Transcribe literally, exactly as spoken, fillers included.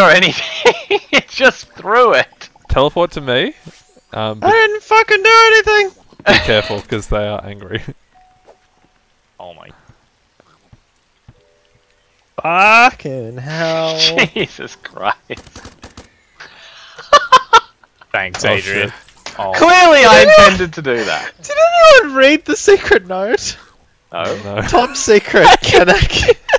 or anything. It just threw it. Teleport to me. Um, I didn't fucking do anything! be careful, because they are angry. Oh my. Fucking hell. Jesus Christ. Thanks, Oh, Adrian. shit. Oh, Clearly I intended to do that. Did anyone read the secret note? Oh. No. Top secret, Kanak.